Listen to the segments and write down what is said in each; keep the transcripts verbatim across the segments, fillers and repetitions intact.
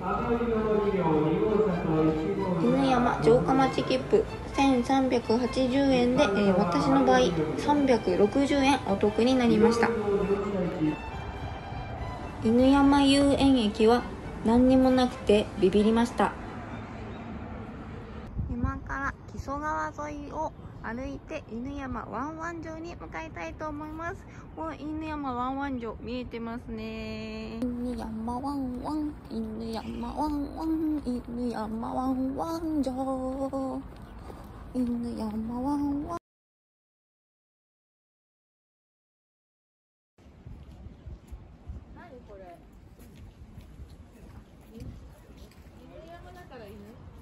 犬山城下町切符せんさんびゃくはちじゅうえんで、えー、私の場合さんびゃくろくじゅうえんお得になりました。犬山遊園駅は何にもなくてビビりました。今から木曽川沿いを歩いて犬山わんわん城に向かいたいと思います。お、犬山わんわん城見えてますね。犬山わんわん、犬山わんわん、犬山わんわん城、犬山わんわん。何これ？犬山だから犬？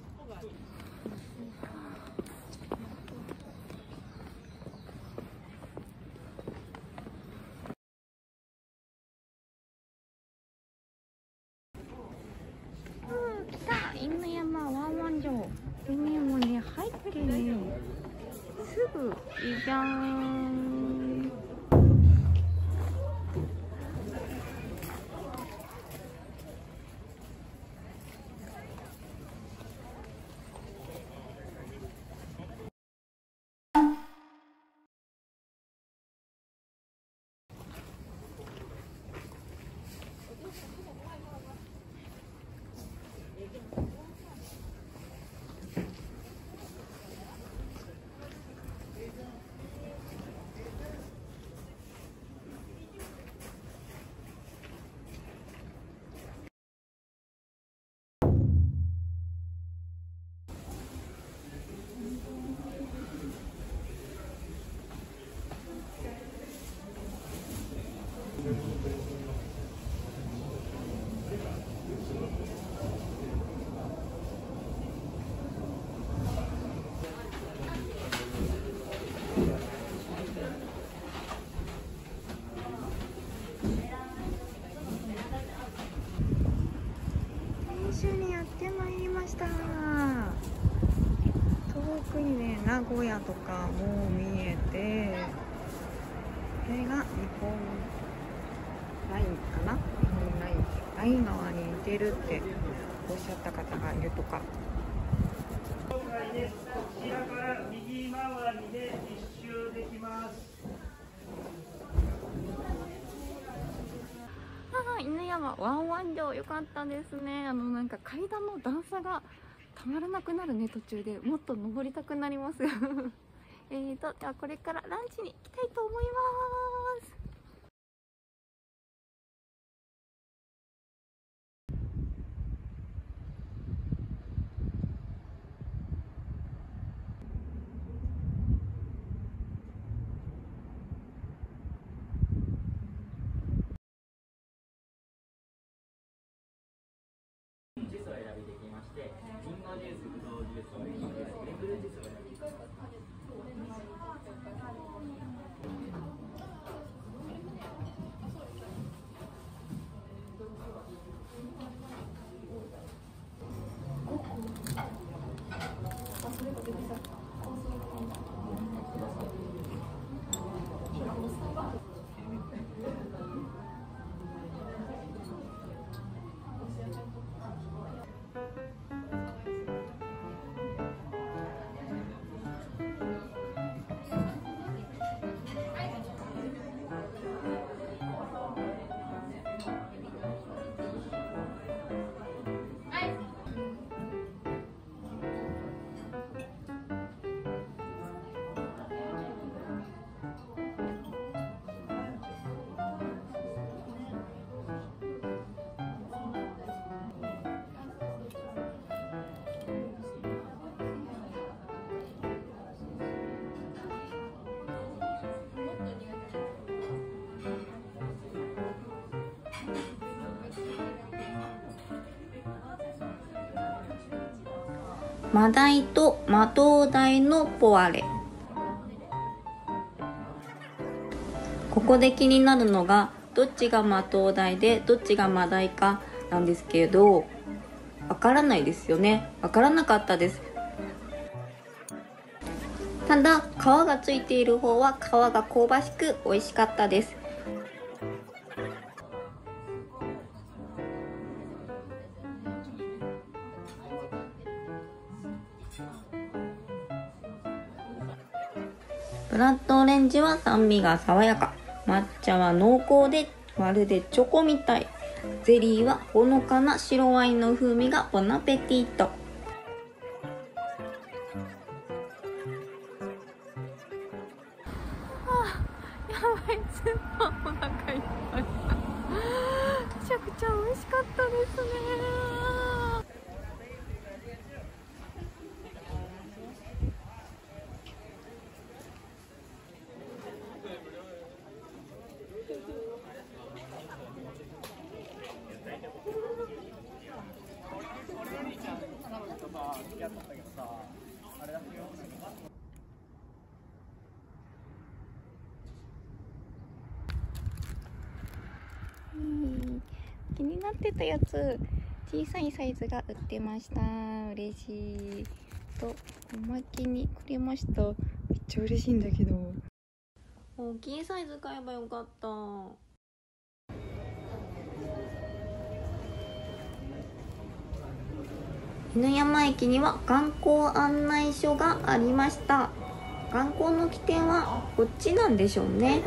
来た、犬山わんわん城。犬山ね、入ってね、すぐいいじゃん。にやってまいりました。遠くにね、名古屋とかも見えて、これが日本ラインかな、日本ラインライン川に似てるっておっしゃった方がいるとか。 こちらから右回りで一周できます。 犬山わんわん城良かったですね。あのなんか階段の段差がたまらなくなるね。途中でもっと登りたくなりますえーとではこれからランチに行きたいと思います。 ジュースを選びできまして、リンゴジュース、ブドウジュース、オレンジジュース、グレープフルーツジュースを選びできます。マダイとマトウダイのポワレ。ここで気になるのがどっちがマトウダイでどっちがマダイかなんですけど、わからないですよね。わからなかったです。ただ皮がついている方は皮が香ばしく美味しかったです。 ブラッドオレンジは酸味が爽やか、抹茶は濃厚でまるでチョコみたい、ゼリーはほのかな白ワインの風味がボナペティート。 やばい、スーパーお腹いっぱい。めちゃくちゃ美味しかったですね。気になってたやつ、小さいサイズが売ってました。嬉しいとおまけにくれました。めっちゃ嬉しいんだけど、 大きいサイズ買えばよかった。犬山駅には観光案内所がありました。観光の起点はこっちなんでしょうね。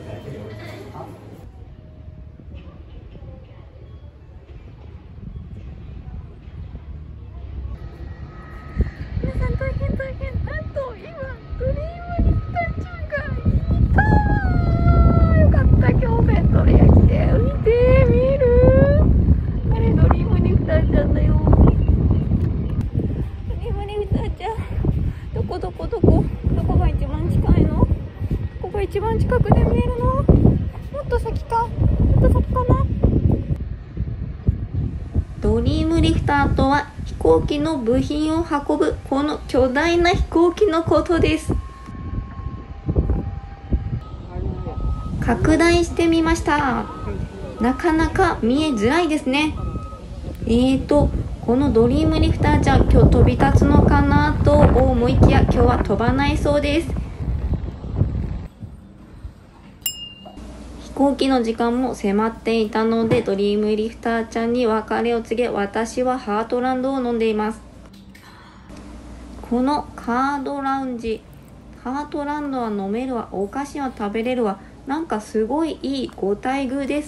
皆さん大変大変、なんと今ドリームリフターちゃんがいた。よかった、今日ベッドで来て見て、見える？あれドリームリフターちゃんだよ。ドリームリフターちゃん、どこどこどこどこが一番近いの？ここが一番近くで見えるの？もっと先か？もっと先かな？ ドリームリフターとは飛行機の部品を運ぶこの巨大な飛行機のことです。拡大してみました。なかなか見えづらいですね。えーとこのドリームリフターちゃん、今日飛び立つのかなと思いきや、今日は飛ばないそうです。飛行機の時間も迫っていたので、ドリームリフターちゃんに別れを告げ、私はハートランドを飲んでいます。このカードラウンジ、ハートランドは飲めるわ、お菓子は食べれるわ、なんかすごいいいご待遇です。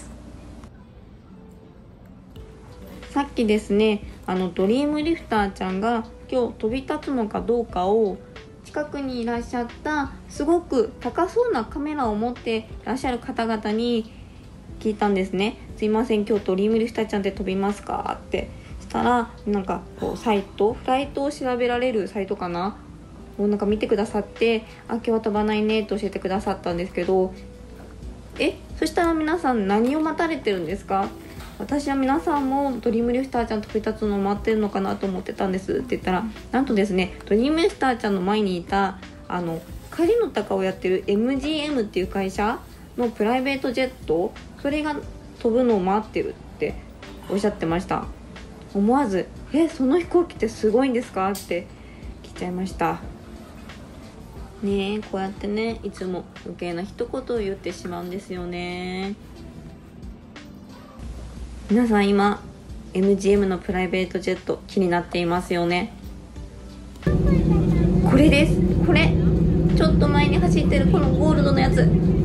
さっきですね、あのドリームリフターちゃんが今日飛び立つのかどうかを近くにいらっしゃったすごく高そうなカメラを持っていらっしゃる方々に聞いたんですね。すいません、今日ドリームリフターちゃんで飛びますかってしたら、なんかこうサイトフライトを調べられるサイトかなをなんか見てくださって、あ、今日は飛ばないねと教えてくださったんですけど、えそしたら皆さん何を待たれてるんですか？私は皆さんもドリームリフターちゃん飛び立つのを待ってるのかなと思ってたんですって言ったら、なんとですね、ドリームリフターちゃんの前にいたあの狩野鷹をやってる エムジーエム っていう会社のプライベートジェット、それが飛ぶのを待ってるっておっしゃってました。思わずえその飛行機ってすごいんですかって聞いちゃいましたね。えこうやってね、いつも余計な一言を言ってしまうんですよね。皆さん今 エムジーエム のプライベートジェット気になっていますよね。これです。これちょっと前に走ってるこのゴールドのやつ、